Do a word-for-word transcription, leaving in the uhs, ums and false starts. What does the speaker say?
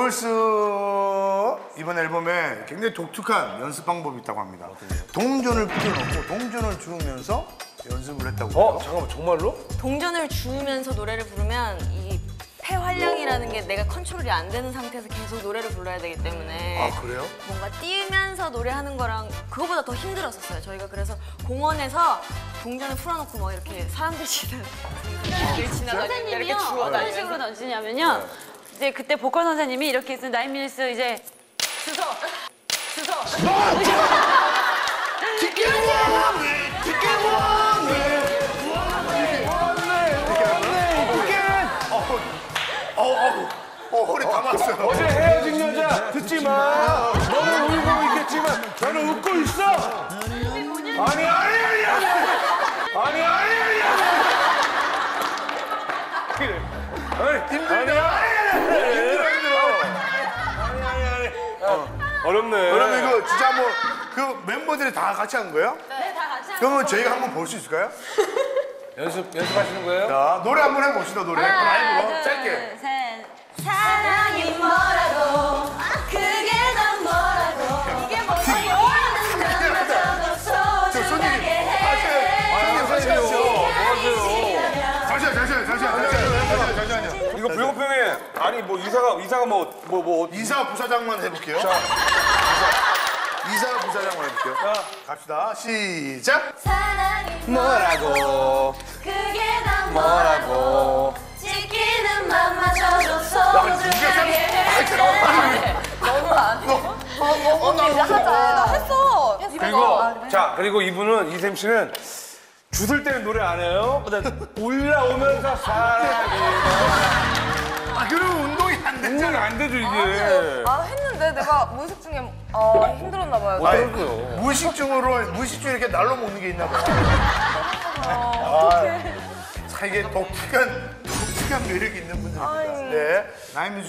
걸스 이번 앨범에 굉장히 독특한 연습 방법이 있다고 합니다. 동전을 뿌려놓고 동전을 주우면서 연습을 했다고 해요. 어? 잠깐만, 정말로? 동전을 주우면서 노래를 부르면 이 폐활량이라는 게 내가 컨트롤이 안 되는 상태에서 계속 노래를 불러야 되기 때문에 아, 그래요? 뭔가 뛰면서 노래하는 거랑 그거보다 더 힘들었었어요. 저희가 그래서 공원에서 동전을 풀어놓고 막 이렇게 사람들 지나가는 길 지나가는 이렇게 주워 어떤 다니면서 식으로 던지냐면요. 이제 그때 보컬 선생님이 이렇게 있으면 나인밀리스 이제 주소 주소 어, 어, 어, 허리 다 맞았어요. 어제 헤어진 여자 듣지 마. 너는 울고 있겠지만 나는 웃고 있어. 아니 아니 아니 아니 아니 아니 아니 아니 힘들다. 힘들어 힘들어. 아니 아니 아니. 어렵네. 그러면 이거 진짜 한번 그 멤버들이 다 같이 한 거예요? 네, 다 같이 그러면 저희가 한번 볼 수 있을까요? 연습 연습하시는 거예요? 자, 노래 한번 해봅시다, 노래. 라이브로 짧게. 셋. 사랑이 뭐라고 그게 난 뭐라고 이게 뭐라고 저 손님, 하세요. 하세요. 뭐 잠시만, 잠시만, 잠시만, 잠시만, 잠시만요. 이거 불공평해. 아니 뭐 이사가 이사가 뭐 뭐 뭐 이사 부사장만 해볼게요. 이사 부사장만 해볼게요. 자, 갑시다. 시작. 사랑이 뭐라고 그게 난 뭐라고 지키는 맘마저도 소중하게 해 너무 안 해? 어, 나 이제 하자 나 했어 그리고 자 그리고 이분은 이샘 씨는 주술 때는 노래 안 해요. 그다음 올라오면서 사랑이 아, 그러면 운동이 안 운동이 되잖아. 안 되죠 이게. 아 했는데 내가 무의식 중에 어, 힘들었나 봐요. 아니, 어떡해요? 무의식중으로, 무의식중에 이렇게 날로 먹는 게 있나 봐요. 어떡해. 자, 이게 독특한, 독특한 매력이 있는 분들입니다. 네. 나인뮤직